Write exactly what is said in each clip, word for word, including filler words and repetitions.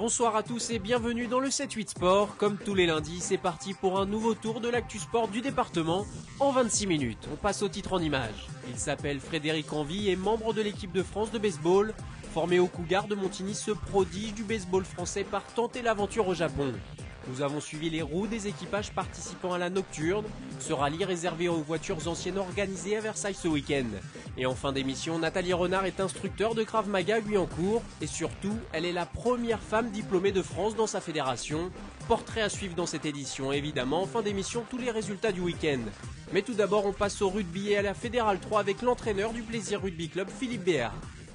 Bonsoir à tous et bienvenue dans le sept huit Sport. Comme tous les lundis, c'est parti pour un nouveau tour de l'actu sport du département en vingt-six minutes. On passe au titre en images. Il s'appelle Frédéric Envie et est membre de l'équipe de France de baseball. Formé au Cougar de Montigny, ce prodige du baseball français part tenter l'aventure au Japon. Nous avons suivi les roues des équipages participant à la Nocturne, ce rallye réservé aux voitures anciennes organisé à Versailles ce week-end. Et en fin d'émission, Nathalie Renard est instructeur de Krav Maga à Guyancourt et surtout, elle est la première femme diplômée de France dans sa fédération. Portrait à suivre dans cette édition, évidemment, en fin d'émission, tous les résultats du week-end. Mais tout d'abord, on passe au rugby et à la Fédérale trois avec l'entraîneur du Plaisir Rugby Club, Philippe Béard.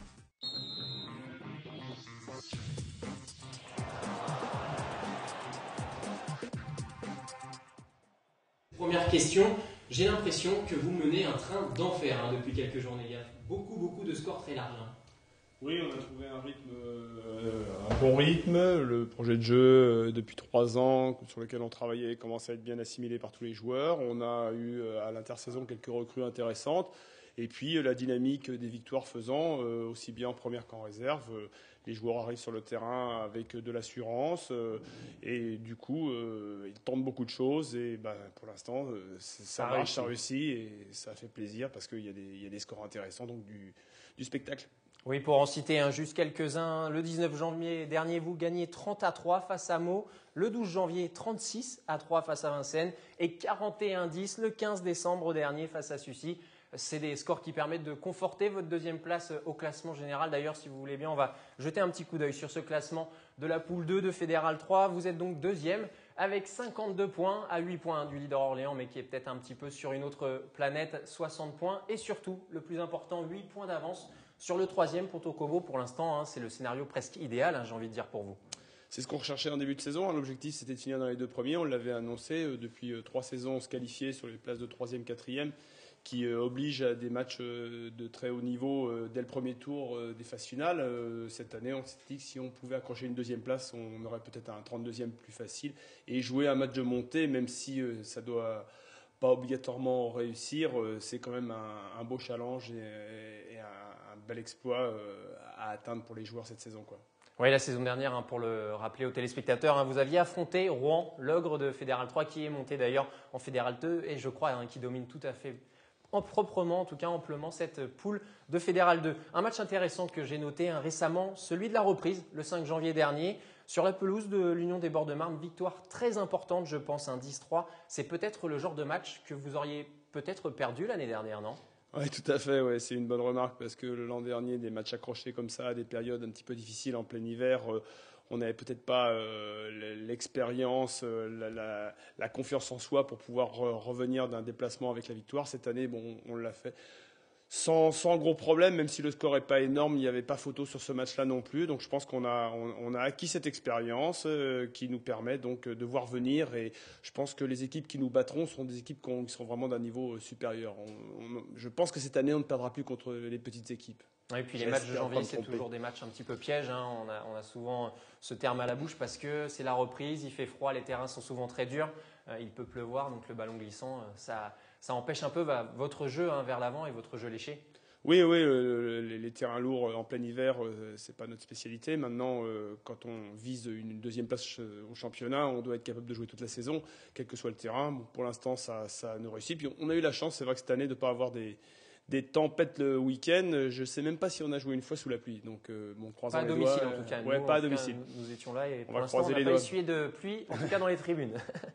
Première question, j'ai l'impression que vous menez un train d'enfer hein, depuis quelques journées. Il y a beaucoup, beaucoup de scores très larges. Hein. Oui, on a trouvé un rythme, euh, un bon rythme. Le projet de jeu euh, depuis trois ans sur lequel on travaillait commence à être bien assimilé par tous les joueurs. On a eu euh, à l'intersaison quelques recrues intéressantes. Et puis euh, la dynamique des victoires faisant, euh, aussi bien en première qu'en réserve. Euh, les joueurs arrivent sur le terrain avec de l'assurance euh, et du coup euh, ils tentent beaucoup de choses et bah, pour l'instant euh, ça marche, réussit. ça réussit et ça fait plaisir parce qu'il y a des, il y a des scores intéressants donc du, du spectacle. Oui, pour en citer hein, juste quelques-uns, le dix-neuf janvier dernier, vous gagnez trente à trois face à Meaux, le douze janvier, trente-six à trois face à Vincennes et quarante et un à dix le quinze décembre dernier face à Sucy. C'est des scores qui permettent de conforter votre deuxième place au classement général. D'ailleurs, si vous voulez bien, on va jeter un petit coup d'œil sur ce classement de la poule deux de Fédéral trois. Vous êtes donc deuxième avec cinquante-deux points à huit points du leader Orléans, mais qui est peut-être un petit peu sur une autre planète, soixante points. Et surtout, le plus important, huit points d'avance sur le troisième Ponto Kobo. Pour l'instant, hein, c'est le scénario presque idéal, hein, j'ai envie de dire, pour vous. C'est ce qu'on recherchait en début de saison. L'objectif, c'était de finir dans les deux premiers. On l'avait annoncé depuis trois saisons, on se qualifiait sur les places de troisième, quatrième. Qui euh, oblige à des matchs euh, de très haut niveau euh, dès le premier tour euh, des phases finales. Euh, cette année, on s'est dit que si on pouvait accrocher une deuxième place, on aurait peut-être un trente-deuxième plus facile et jouer un match de montée, même si euh, ça doit pas obligatoirement réussir, euh, c'est quand même un, un beau challenge et, et un, un bel exploit euh, à atteindre pour les joueurs cette saison, quoi. Oui, la saison dernière, hein, pour le rappeler aux téléspectateurs, hein, vous aviez affronté Rouen, l'ogre de Fédéral trois, qui est monté d'ailleurs en Fédéral deux et je crois hein, qui domine tout à fait en proprement, en tout cas amplement, cette poule de Fédéral deux. Un match intéressant que j'ai noté hein, récemment, celui de la reprise, le cinq janvier dernier, sur la pelouse de l'Union des Bords de Marne. Victoire très importante, je pense, un dix trois. C'est peut-être le genre de match que vous auriez peut-être perdu l'année dernière, non ? Oui, tout à fait. Ouais. C'est une bonne remarque parce que l'an dernier, des matchs accrochés comme ça, des périodes un petit peu difficiles en plein hiver, euh, on n'avait peut-être pas euh, l'expérience, euh, la, la, la confiance en soi pour pouvoir re revenir d'un déplacement avec la victoire. Cette année, bon, on l'a fait sans, sans gros problème, même si le score n'est pas énorme, il n'y avait pas photo sur ce match-là non plus. Donc je pense qu'on a, on, on a acquis cette expérience euh, qui nous permet donc de voir venir. Et je pense que les équipes qui nous battront sont des équipes qui, ont, qui sont vraiment d'un niveau supérieur. On, on, je pense que cette année, on ne perdra plus contre les petites équipes. Et puis les matchs de janvier, c'est toujours des matchs un petit peu pièges. Hein. On a, on a souvent ce terme à la bouche parce que c'est la reprise, il fait froid, les terrains sont souvent très durs, euh, il peut pleuvoir, donc le ballon glissant, ça, ça empêche un peu bah, votre jeu hein, vers l'avant et votre jeu léché. Oui, oui, euh, les, les terrains lourds en plein hiver, euh, c'est pas notre spécialité. Maintenant, euh, quand on vise une deuxième place au championnat, on doit être capable de jouer toute la saison, quel que soit le terrain. Bon, pour l'instant, ça, ça nous réussit. Puis on a eu la chance, c'est vrai que cette année, de ne pas avoir des des tempêtes le week-end. Je ne sais même pas si on a joué une fois sous la pluie. Donc, euh, bon, pas à domicile doigts, en tout cas. Ouais, nous, pas en à domicile. Cas, nous étions là et on pour va l'instant, on n'a pas doigts. essuyé de pluie, en tout cas dans les tribunes.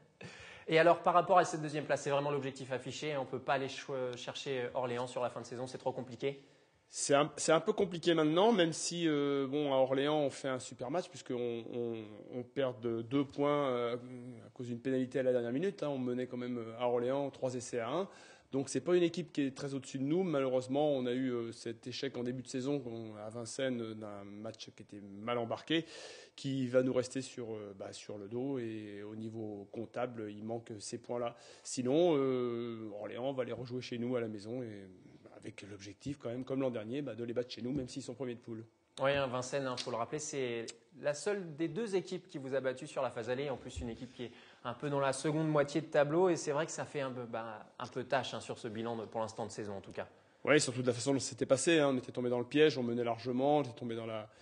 Et alors, par rapport à cette deuxième place, c'est vraiment l'objectif affiché. On ne peut pas aller chercher Orléans sur la fin de saison, c'est trop compliqué. C'est un, un peu compliqué maintenant, même si euh, bon, à Orléans, on fait un super match puisqu'on on, on perd de deux points euh, à cause d'une pénalité à la dernière minute. Hein. On menait quand même à Orléans trois essais à un. Donc c'est pas une équipe qui est très au-dessus de nous. Malheureusement, on a eu euh, cet échec en début de saison à Vincennes euh, d'un match qui était mal embarqué, qui va nous rester sur, euh, bah, sur le dos. Et au niveau comptable, il manque ces points-là. Sinon, euh, Orléans va les rejouer chez nous à la maison et avec l'objectif quand même, comme l'an dernier, bah, de les battre chez nous, même s'ils sont premiers de poule. Oui, hein, Vincennes, il hein, faut le rappeler, c'est la seule des deux équipes qui vous a battu sur la phase aller. En plus, une équipe qui est un peu dans la seconde moitié de tableau. Et c'est vrai que ça fait un peu, bah, un peu tâche hein, sur ce bilan de, pour l'instant de saison en tout cas. Oui, surtout de la façon dont c'était passé. Hein. On était tombé dans le piège, on menait largement, on était tombé dans la,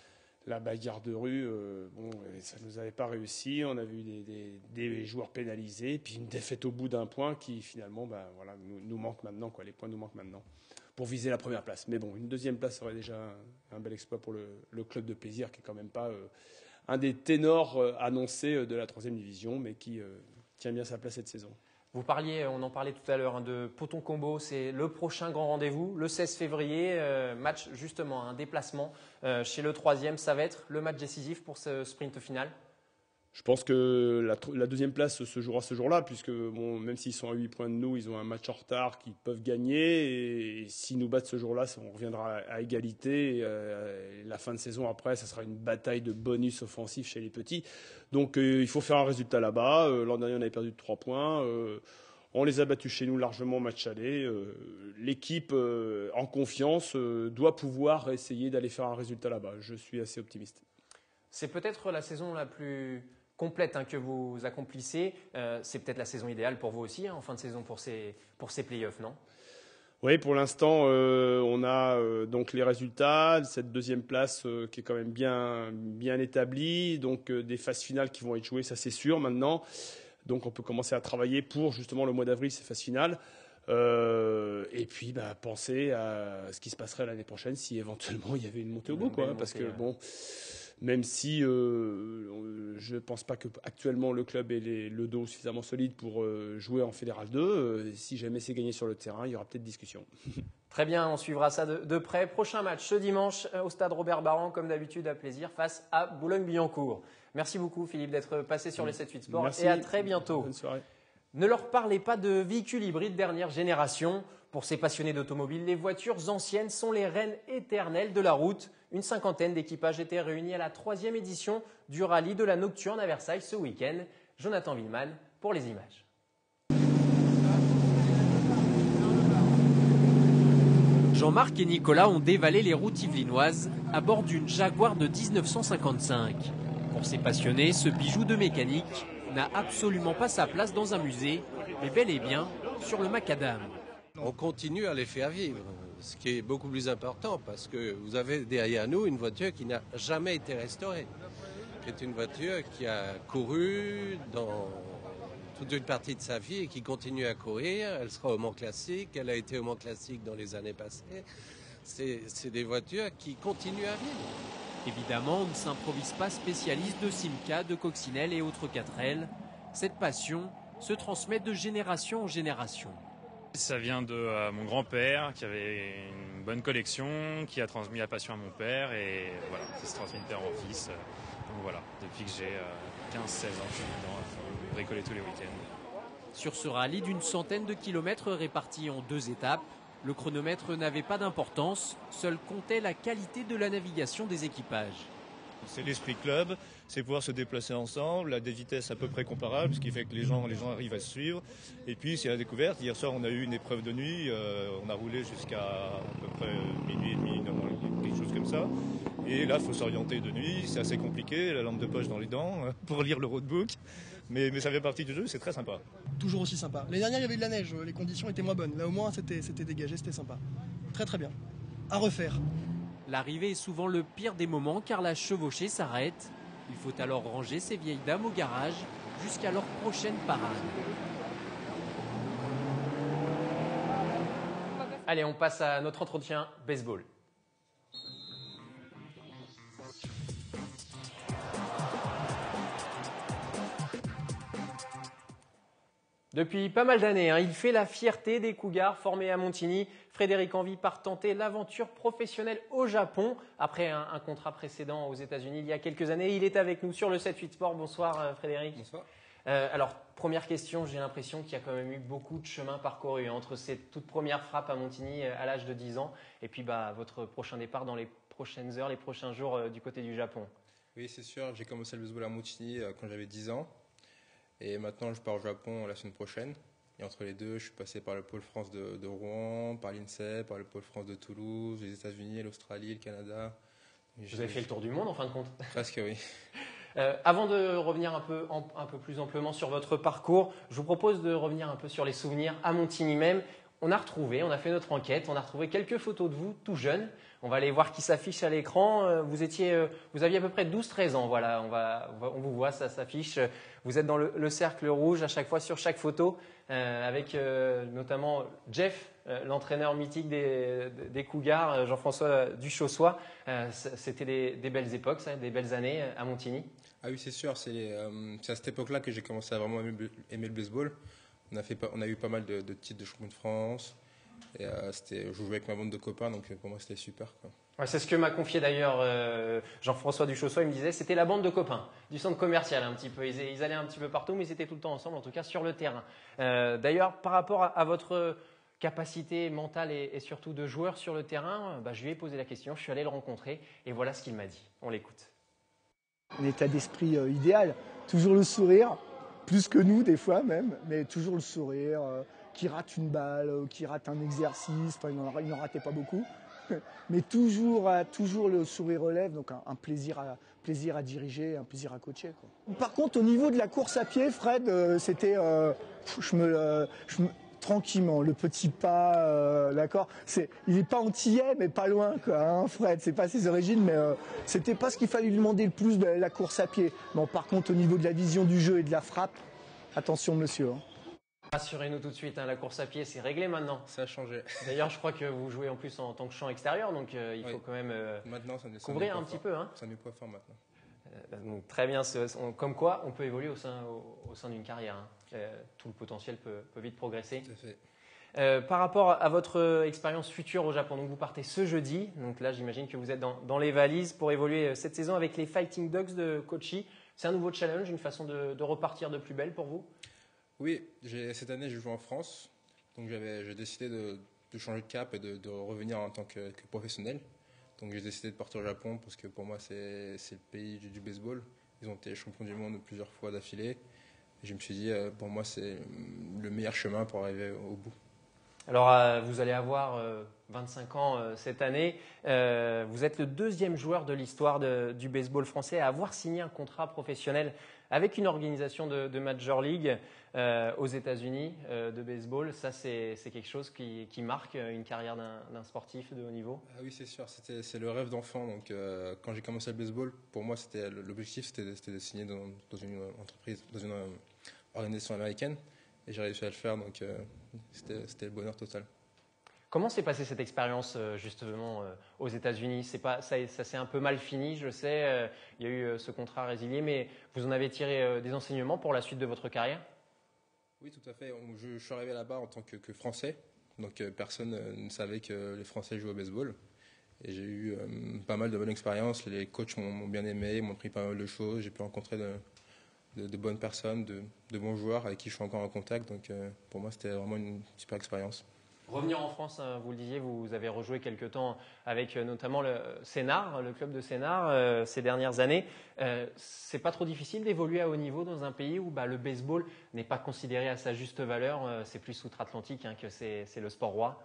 la bagarre de rue, euh, bon, ça ne nous avait pas réussi. On a vu des, des, des joueurs pénalisés, puis une défaite au bout d'un point qui finalement bah, voilà, nous, nous manque maintenant. Quoi. Les points nous manquent maintenant pour viser la première place. Mais bon, une deuxième place serait déjà un, un bel exploit pour le, le club de plaisir qui est quand même pas euh, un des ténors euh, annoncés de la troisième division, mais qui euh, tient bien sa place cette saison. Vous parliez, on en parlait tout à l'heure, hein, de Poton Combo, c'est le prochain grand rendez-vous, le seize février, euh, match justement, un déplacement euh, chez le troisième. Ça va être le match décisif pour ce sprint final? Je pense que la, la deuxième place se jouera ce jour-là, puisque bon, même s'ils sont à huit points de nous, ils ont un match en retard qu'ils peuvent gagner. Et, et s'ils nous battent ce jour-là, on reviendra à, à égalité. Et, euh, et la fin de saison après, ça sera une bataille de bonus offensifs chez les petits. Donc euh, il faut faire un résultat là-bas. Euh, l'an dernier, on avait perdu de trois points. Euh, on les a battus chez nous largement au match aller. Euh, l'équipe, euh, en confiance, euh, doit pouvoir essayer d'aller faire un résultat là-bas. Je suis assez optimiste. C'est peut-être la saison la plus complète hein, que vous accomplissez. Euh, c'est peut-être la saison idéale pour vous aussi, hein, en fin de saison, pour ces, pour ces playoffs, non? Oui, pour l'instant, euh, on a euh, donc les résultats, cette deuxième place euh, qui est quand même bien, bien établie, donc euh, des phases finales qui vont être jouées, ça c'est sûr maintenant. Donc on peut commencer à travailler pour justement le mois d'avril, ces phases finales. Euh, et puis bah, penser à ce qui se passerait l'année prochaine si éventuellement il y avait une montée au bout, quoi, parce que bon... Même si euh, je ne pense pas qu'actuellement le club ait les, le dos suffisamment solide pour euh, jouer en Fédéral deux, euh, si jamais c'est gagné sur le terrain, il y aura peut-être discussion. Très bien, on suivra ça de, de près. Prochain match ce dimanche au stade Robert Barran, comme d'habitude à plaisir, face à Boulogne-Billancourt. Merci beaucoup Philippe d'être passé sur les sept huit Sports. Merci. Et à très bientôt. Bonne soirée. Ne leur parlez pas de véhicules hybrides dernière génération. Pour ces passionnés d'automobile, les voitures anciennes sont les reines éternelles de la route. Une cinquantaine d'équipages étaient réunis à la troisième édition du rallye de la Nocturne à Versailles ce week-end. Jonathan Villeman pour les images. Jean-Marc et Nicolas ont dévalé les routes yvelinoises à bord d'une Jaguar de mille neuf cent cinquante-cinq. Pour ces passionnés, ce bijou de mécanique n'a absolument pas sa place dans un musée, mais bel et bien sur le macadam. On continue à les faire vivre, ce qui est beaucoup plus important parce que vous avez derrière nous une voiture qui n'a jamais été restaurée. C'est une voiture qui a couru dans toute une partie de sa vie et qui continue à courir. Elle sera au Mans Classique, elle a été au Mans Classique dans les années passées. C'est, c'est des voitures qui continuent à vivre. Évidemment, on ne s'improvise pas spécialiste de Simca, de coccinelle et autres quatre L. Cette passion se transmet de génération en génération. Ça vient de euh, mon grand-père qui avait une bonne collection, qui a transmis la passion à mon père et voilà, ça se transmet de père en fils. Donc voilà, depuis que j'ai euh, quinze seize ans, je suis dedans à bricoler tous les week-ends. Sur ce rallye d'une centaine de kilomètres répartis en deux étapes, le chronomètre n'avait pas d'importance, seul comptait la qualité de la navigation des équipages. C'est l'esprit club, c'est pouvoir se déplacer ensemble à des vitesses à peu près comparables, ce qui fait que les gens, les gens arrivent à se suivre. Et puis c'est la découverte. Hier soir on a eu une épreuve de nuit, euh, on a roulé jusqu'à à peu près minuit et demi, quelque chose comme ça. Et là il faut s'orienter de nuit, c'est assez compliqué, la lampe de poche dans les dents pour lire le roadbook. Mais, mais ça fait partie du jeu, c'est très sympa. Toujours aussi sympa. L'année dernière il y avait de la neige, les conditions étaient moins bonnes. Là au moins c'était, c'était dégagé, c'était sympa. Très très bien. À refaire. L'arrivée est souvent le pire des moments car la chevauchée s'arrête. Il faut alors ranger ces vieilles dames au garage jusqu'à leur prochaine parade. Allez, on passe à notre entretien baseball. Depuis pas mal d'années, hein, il fait la fierté des Cougars formés à Montigny. Frédéric Envie part tenter l'aventure professionnelle au Japon. Après un, un contrat précédent aux États-Unis il y a quelques années, il est avec nous sur le sept huit Sport. Bonsoir euh, Frédéric. Bonsoir. Euh, alors, première question, j'ai l'impression qu'il y a quand même eu beaucoup de chemin parcouru entre cette toute première frappe à Montigny à l'âge de dix ans et puis bah, votre prochain départ dans les prochaines heures, les prochains jours euh, du côté du Japon. Oui, c'est sûr. J'ai commencé le baseball à Montigny euh, quand j'avais dix ans. Et maintenant, je pars au Japon la semaine prochaine. Et entre les deux, je suis passé par le pôle France de, de Rouen, par l'INSEE, par le pôle France de Toulouse, les États-Unis, l'Australie, le Canada. Et vous avez fait le tour du monde en fin de compte? Presque, oui. Euh, avant de revenir un peu, en, un peu plus amplement sur votre parcours, je vous propose de revenir un peu sur les souvenirs à Montigny même. On a retrouvé, on a fait notre enquête, on a retrouvé quelques photos de vous tout jeune. On va aller voir qui s'affiche à l'écran. Euh, Vous étiez, euh, vous aviez à peu près douze treize ans. Voilà, on, va, on, va- on vous voit, ça s'affiche. Vous êtes dans le, le cercle rouge à chaque fois sur chaque photo, euh, avec euh, notamment Jeff, euh, l'entraîneur mythique des, des Cougars, euh, Jean-François Duchossois. Euh, c- C'était des, des belles époques, ça, des belles années euh, à Montigny. Ah oui, c'est sûr, c'est euh, c'est à cette époque-là que j'ai commencé à vraiment aimer, le- aimer le baseball. On a, fait, pas- on a eu pas mal de, de titres de champion de France. Et euh, c'était, je jouais avec ma bande de copains, donc pour moi c'était super, quoi. Ouais, c'est ce que m'a confié d'ailleurs euh, Jean-François Duchossois. Il me disait c'était la bande de copains du centre commercial un petit peu. Ils, ils allaient un petit peu partout, mais ils étaient tout le temps ensemble, en tout cas sur le terrain. Euh, d'ailleurs, par rapport à, à votre capacité mentale et, et surtout de joueur sur le terrain, bah, je lui ai posé la question, je suis allé le rencontrer et voilà ce qu'il m'a dit. On l'écoute. Un état d'esprit euh, idéal, toujours le sourire, plus que nous des fois même, mais toujours le sourire, euh, qui rate une balle, euh, qui rate un exercice, enfin il n'en il n'en ratait pas beaucoup, mais toujours, euh, toujours le sourire aux lèvres, donc un, un plaisir, à, plaisir à diriger, un plaisir à coacher, quoi. Par contre au niveau de la course à pied, Fred, euh, c'était, euh, je me, euh, je me- tranquillement, le petit pas, euh, d'accord. C'est, il n'est pas antillais, mais pas loin, quoi, hein, Fred. C'est pas ses origines, mais euh, c'était pas ce qu'il fallait lui demander le plus de la course à pied. Bon, par contre, au niveau de la vision du jeu et de la frappe, attention, monsieur, hein. Rassurez-nous tout de suite, hein, la course à pied c'est réglé maintenant. Ça a changé. D'ailleurs, je crois que vous jouez en plus en tant que champ extérieur, donc euh, il Oui. faut quand même euh, Maintenant, ça ne ça couvrir n'est pas un petit fort. peu, hein. Ça n'est pas fort maintenant. Euh, donc, très bien, c'est- on- comme quoi on peut évoluer au sein, au, au sein d'une carrière, hein. Euh, tout le potentiel peut, peut vite progresser. Tout à fait. Euh, par rapport à votre euh, expérience future au Japon, donc vous partez ce jeudi, donc là j'imagine que vous êtes dans, dans les valises pour évoluer euh, cette saison avec les Fighting Dogs de Kochi. C'est un nouveau challenge, une façon de, de repartir de plus belle pour vous? Oui, j'ai, cette année, je joue en France. Donc, j'avais, j'ai décidé de, de changer de cap et de, de revenir en tant que, que professionnel. Donc, j'ai décidé de partir au Japon parce que pour moi, c'est, c'est le pays du, du baseball. Ils ont été champions du monde plusieurs fois d'affilée. Et je me suis dit, euh, pour moi, c'est le meilleur chemin pour arriver au bout. Alors, euh, vous allez avoir euh, vingt-cinq ans euh, cette année. Euh, vous êtes le deuxième joueur de l'histoire de- du baseball français à avoir signé un contrat professionnel avec une organisation de, de Major League euh, aux États-Unis euh, de baseball. Ça, c'est c'est quelque chose qui, qui marque une carrière d'un d'un sportif de haut niveau. Ah oui, c'est sûr, c'était, c'est le rêve d'enfant. Donc, euh, quand j'ai commencé le baseball, pour moi, c'était, l'objectif, c'était, de- c'était de signer dans, dans une entreprise, dans une euh, organisation américaine. Et j'ai réussi à le faire, donc euh, c'était, c'était le bonheur total. Comment s'est passée cette expérience euh, justement euh, aux États-Unis? C'est pas, ça, ça s'est un peu mal fini, je sais. euh, Il y a eu euh, ce contrat résilié, mais vous en avez tiré euh, des enseignements pour la suite de votre carrière? Oui, tout à fait. On- Je, je suis arrivé là-bas en tant que, que Français. Donc, euh, personne euh, ne savait que les Français jouaient au baseball. Et j'ai eu euh, pas mal de bonnes expériences. Les coachs m'ont, m'ont bien aimé, m'ont appris pas mal de choses. J'ai pu rencontrer de, de, de bonnes personnes, de, de bons joueurs avec qui je suis encore en contact. Donc, euh, pour moi, c'était vraiment une super expérience. Revenir en France, hein, vous le disiez, vous avez rejoué quelques temps avec euh, notamment le Sénart, le club de Sénart, euh, ces dernières années. Euh, c'est pas trop difficile d'évoluer à haut niveau dans un pays où bah, le baseball n'est pas considéré à sa juste valeur. euh, c'est plus outre-Atlantique hein, que c'est c'est le sport roi.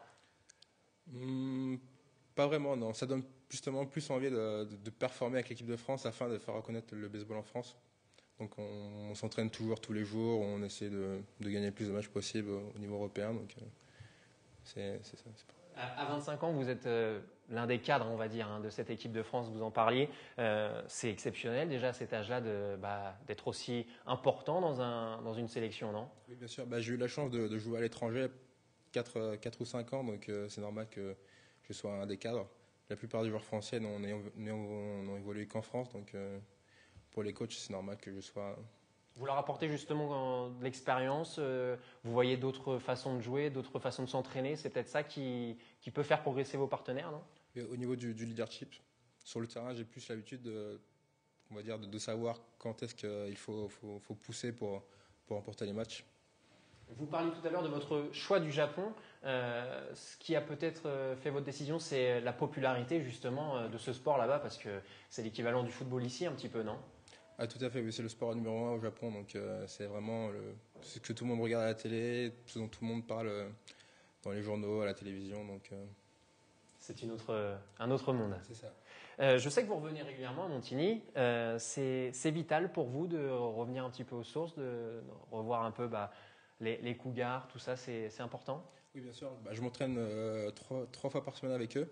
Hum, pas vraiment, non. Ça donne justement plus envie de, de, de performer avec l'équipe de France afin de faire reconnaître le baseball en France. Donc, on, on s'entraîne toujours tous les jours. On essaie de, de gagner le plus de matchs possible au niveau européen. Donc, euh, c'est, c'est ça. C'est pas... À à vingt-cinq ans, vous êtes euh, l'un des cadres, on va dire, hein, de cette équipe de France, vous en parliez. Euh, c'est exceptionnel déjà à cet âge-là de, bah, d'être aussi important dans, un, dans une sélection, non? Oui, bien sûr. Bah, j'ai eu la chance de, de jouer à l'étranger quatre ou cinq ans, donc euh, c'est normal que je sois un des cadres. La plupart des joueurs français n'ont, n'ont, n'ont évolué qu'en France, donc euh, pour les coachs, c'est normal que je sois... Vous leur apportez justement de l'expérience, euh, vous voyez d'autres façons de jouer, d'autres façons de s'entraîner, c'est peut-être ça qui, qui peut faire progresser vos partenaires, non? Et au niveau du, du leadership, sur le terrain, j'ai plus l'habitude de, on va dire, de, de savoir quand est-ce qu'il faut, faut, faut pousser pour, pour remporter les matchs. Vous parliez tout à l'heure de votre choix du Japon. Euh, ce qui a peut-être euh, fait votre décision, c'est la popularité justement euh, de ce sport là-bas, parce que c'est l'équivalent du football ici un petit peu, non? Ah, tout à fait, oui, c'est le sport numéro un au Japon, donc euh, c'est vraiment le, ce que tout le monde regarde à la télé, ce dont tout le monde parle euh, dans les journaux, à la télévision. Donc, euh, c'est une autre, euh, un autre monde. C'est ça. Euh, je sais que vous revenez régulièrement à Montigny. Euh, c'est, c'est vital pour vous de revenir un petit peu aux sources, de, de revoir un peu bah, les, les Cougars, tout ça, c'est, c'est important? Oui, bien sûr. Bah, je m'entraîne euh, trois, trois fois par semaine avec eux.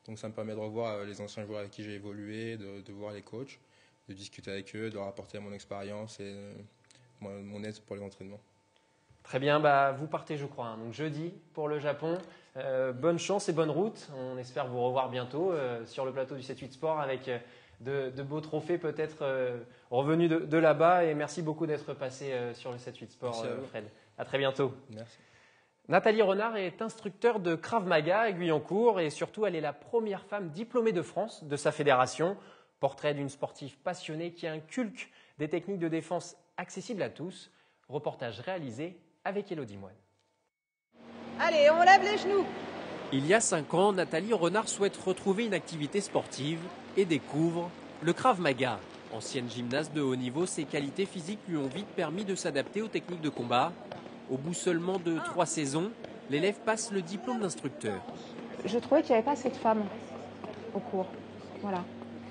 Donc ça me permet de revoir les anciens joueurs avec qui j'ai évolué, de, de voir les coachs, de discuter avec eux, de leur apporter mon expérience et mon, mon aide pour les entraînements. Très bien, bah, vous partez je crois, hein, donc jeudi pour le Japon. Euh, bonne chance et bonne route. On espère vous revoir bientôt euh, sur le plateau du sept huit Sport avec euh, de, de beaux trophées peut-être euh, revenus de, de là-bas. Et merci beaucoup d'être passé euh, sur le sept huit Sport, euh, Fred. À très bientôt. Merci. Nathalie Renard est instructeur de Krav Maga à Guyancourt et surtout elle est la première femme diplômée de France de sa fédération. Portrait d'une sportive passionnée qui inculque des techniques de défense accessibles à tous. Reportage réalisé avec Élodie Moine. Allez, on lève les genoux. Il y a cinq ans, Nathalie Renard souhaite retrouver une activité sportive et découvre le Krav Maga. Ancienne gymnaste de haut niveau, ses qualités physiques lui ont vite permis de s'adapter aux techniques de combat. Au bout seulement de trois saisons, l'élève passe le diplôme d'instructeur. Je trouvais qu'il n'y avait pas assez de femmes au cours. Voilà.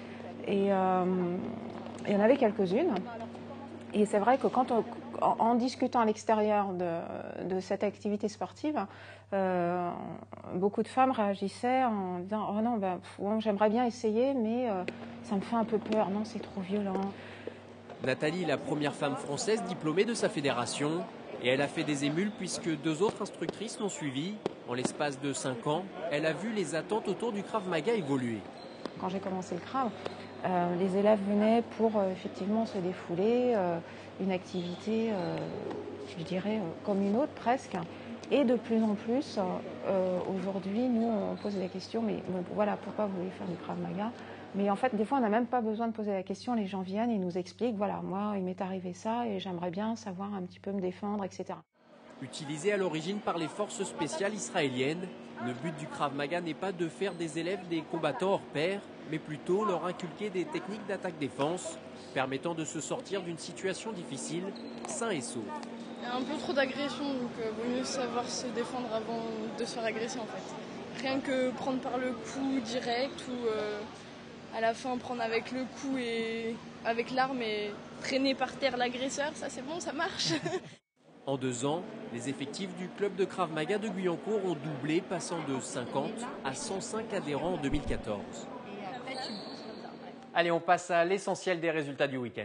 Et euh, il y en avait quelques-unes. Et c'est vrai que quand on, en, en discutant à l'extérieur de, de cette activité sportive, euh, beaucoup de femmes réagissaient en disant « Oh non, ben, bon, j'aimerais bien essayer, mais euh, ça me fait un peu peur. Non, c'est trop violent. » Nathalie est la première femme française diplômée de sa fédération. Et elle a fait des émules puisque deux autres instructrices l'ont suivie. En l'espace de cinq ans, elle a vu les attentes autour du Krav Maga évoluer. Quand j'ai commencé le Krav, euh, les élèves venaient pour euh, effectivement se défouler, euh, une activité, euh, je dirais, euh, comme une autre presque. Et de plus en plus, euh, aujourd'hui, nous, on pose la question, mais bon, voilà, pourquoi vous voulez faire du Krav Maga ? Mais en fait, des fois, on n'a même pas besoin de poser la question. Les gens viennent et nous expliquent, voilà, moi, il m'est arrivé ça et j'aimerais bien savoir un petit peu me défendre, et cetera. Utilisé à l'origine par les forces spéciales israéliennes, le but du Krav Maga n'est pas de faire des élèves des combattants hors pair, mais plutôt leur inculquer des techniques d'attaque-défense permettant de se sortir d'une situation difficile, sain et sauf. Il y a un peu trop d'agression, donc il euh, vaut mieux savoir se défendre avant de se faire agresser en fait. Rien que prendre par le cou direct ou euh, à la fin prendre avec le cou et avec l'arme et traîner par terre l'agresseur, ça c'est bon, ça marche. En deux ans, les effectifs du club de Krav Maga de Guyancourt ont doublé, passant de cinquante à cent cinq adhérents en deux mille quatorze. Allez, on passe à l'essentiel des résultats du week-end.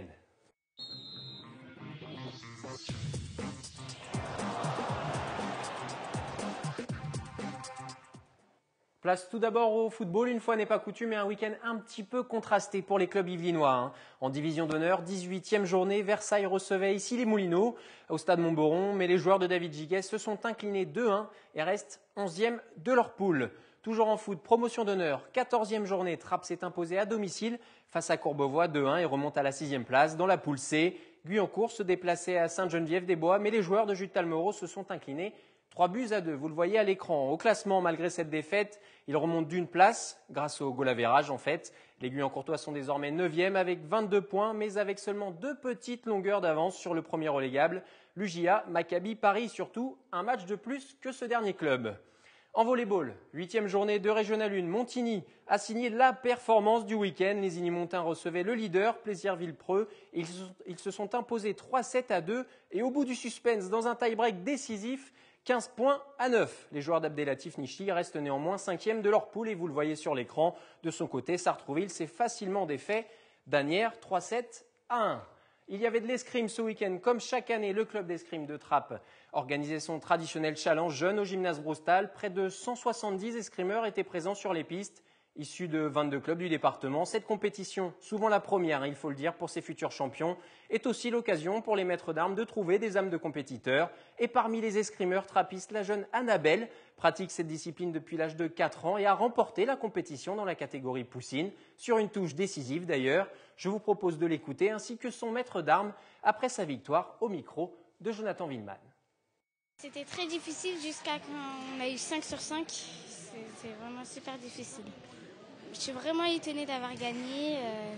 Place tout d'abord au football, une fois n'est pas coutume, et un week-end un petit peu contrasté pour les clubs yvelinois. Hein. En division d'honneur, dix-huitième journée, Versailles recevait ici les Moulineaux au stade Montboron, mais les joueurs de David Giguet se sont inclinés deux un et restent onzième de leur poule. Toujours en foot, promotion d'honneur, quatorzième journée, Trappes s'est imposé à domicile face à Courbevoie deux un et remonte à la sixième place. Dans la poule C, Guyancourt se déplaçait à Sainte-Geneviève-des-Bois, mais les joueurs de Jules Talmereau se sont inclinés trois buts à deux, vous le voyez à l'écran. Au classement, malgré cette défaite, ils remontent d'une place, grâce au goal average en fait. Les Guyancourtois sont désormais neuvième avec vingt-deux points, mais avec seulement deux petites longueurs d'avance sur le premier relégable. L'U J A, Maccabi, Paris, surtout un match de plus que ce dernier club. En volleyball, huitième journée de Régional un, Montigny a signé la performance du week-end. Les Igny-Montins recevaient le leader, Plaisir-Villepreux. Ils, ils se sont imposés trois sept à deux et au bout du suspense, dans un tie-break décisif, quinze points à neuf. Les joueurs d'Abdelatif Nichi restent néanmoins cinquième de leur poule et vous le voyez sur l'écran. De son côté, Sartrouville s'est facilement défait d'Anières trois sept à un. Il y avait de l'escrime ce week-end. Comme chaque année, le club d'escrime de Trappes organisait son traditionnel challenge jeune au gymnase Brostal. Près de cent soixante-dix escrimeurs étaient présents sur les pistes, issus de vingt-deux clubs du département. Cette compétition, souvent la première, il faut le dire, pour ces futurs champions, est aussi l'occasion pour les maîtres d'armes de trouver des âmes de compétiteurs. Et parmi les escrimeurs trappistes, la jeune Annabelle pratique cette discipline depuis l'âge de quatre ans et a remporté la compétition dans la catégorie poussine, sur une touche décisive d'ailleurs. Je vous propose de l'écouter, ainsi que son maître d'armes, après sa victoire au micro de Jonathan Willeman. C'était très difficile jusqu'à quand on a eu cinq sur cinq. C'est vraiment super difficile. Je suis vraiment étonnée d'avoir gagné. Euh,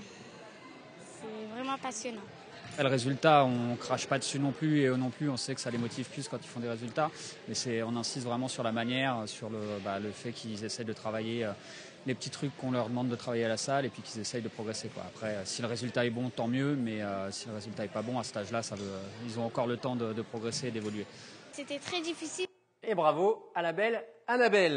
c'est vraiment passionnant. Le résultat, on ne crache pas dessus non plus et eux non plus. On sait que ça les motive plus quand ils font des résultats. Mais c'est, on insiste vraiment sur la manière, sur le, bah, le fait qu'ils essaient de travailler euh, les petits trucs qu'on leur demande de travailler à la salle et puis qu'ils essayent de progresser, quoi. Après, euh, si le résultat est bon, tant mieux. Mais euh, si le résultat n'est pas bon, à cet âge-là, ça veut, euh, ils ont encore le temps de, de progresser et d'évoluer. C'était très difficile. Et bravo à la belle Annabelle.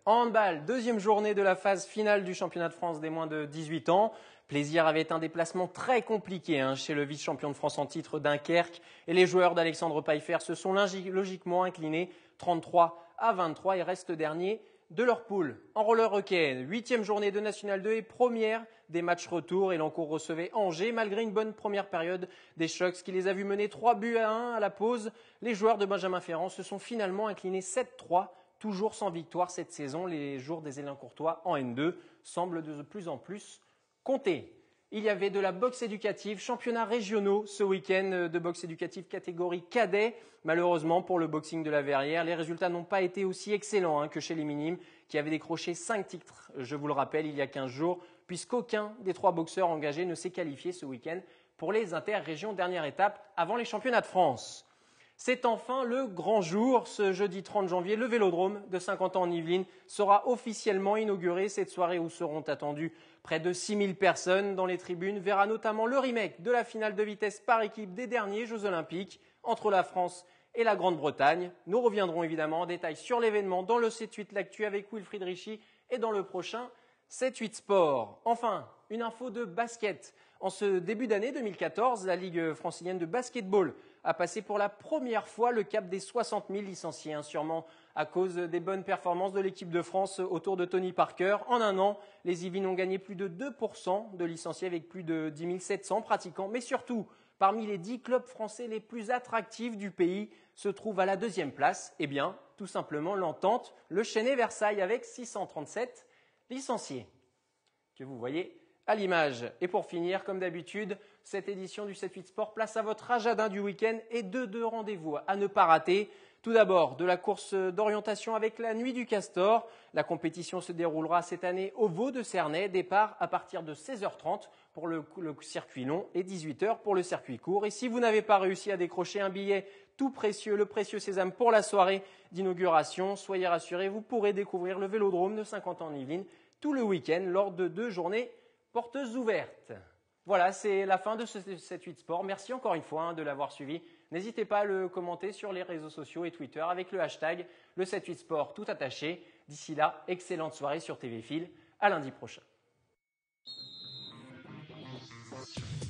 En handball, deuxième journée de la phase finale du championnat de France des moins de dix-huit ans. Plaisir avait un déplacement très compliqué hein, chez le vice-champion de France en titre Dunkerque. Et les joueurs d'Alexandre Pfeiffer se sont logiquement inclinés trente-trois à vingt-trois et restent derniers de leur poule. En roller hockey, huitième journée de National deux et première des matchs retour. Et l'Encourt recevait Angers. Malgré une bonne première période des Chocs qui les a vus mener trois buts à un à la pause, les joueurs de Benjamin Ferrand se sont finalement inclinés sept trois. Toujours sans victoire cette saison, les jours des élans courtois en N deux semblent de plus en plus compter. Il y avait de la boxe éducative, championnats régionaux ce week-end de boxe éducative catégorie cadet. Malheureusement pour le boxing de la Verrière, les résultats n'ont pas été aussi excellents hein, que chez les minimes qui avaient décroché cinq titres, je vous le rappelle, il y a quinze jours, puisqu'aucun des trois boxeurs engagés ne s'est qualifié ce week-end pour les interrégions, dernière étape avant les championnats de France. C'est enfin le grand jour. Ce jeudi trente janvier, le Vélodrome de cinquante ans en Yvelines sera officiellement inauguré. Cette soirée où seront attendues près de six mille personnes dans les tribunes verra notamment le remake de la finale de vitesse par équipe des derniers Jeux Olympiques entre la France et la Grande-Bretagne. Nous reviendrons évidemment en détail sur l'événement dans le sept huit L'Actu avec Wilfried Richy et dans le prochain sept huit Sport. Enfin, une info de basket. En ce début d'année deux mille quatorze, la Ligue francilienne de basketball a passé pour la première fois le cap des soixante mille licenciés, hein, sûrement à cause des bonnes performances de l'équipe de France autour de Tony Parker. En un an, les Yvelines ont gagné plus de deux pour cent de licenciés avec plus de dix mille sept cents pratiquants. Mais surtout, parmi les dix clubs français les plus attractifs du pays, se trouve à la deuxième place, eh bien, tout simplement l'Entente, le Chesnay-Versailles avec six cent trente-sept licenciés, que vous voyez à l'image. Et pour finir, comme d'habitude, cette édition du sept huit Sport place à votre agenda du week-end et deux, deux rendez-vous à ne pas rater. Tout d'abord, de la course d'orientation avec la Nuit du Castor. La compétition se déroulera cette année au Vaux de Cernay. Départ à partir de seize heures trente pour le, le circuit long et dix-huit heures pour le circuit court. Et si vous n'avez pas réussi à décrocher un billet tout précieux, le précieux sésame pour la soirée d'inauguration, soyez rassurés, vous pourrez découvrir le Vélodrome de cinquante ans en Yvelines tout le week-end lors de deux journées portes ouvertes. Voilà, c'est la fin de ce sept huit Sport. Merci encore une fois hein, de l'avoir suivi. N'hésitez pas à le commenter sur les réseaux sociaux et Twitter avec le hashtag le sept huit Sport tout attaché. D'ici là, excellente soirée sur T V Fil. À lundi prochain.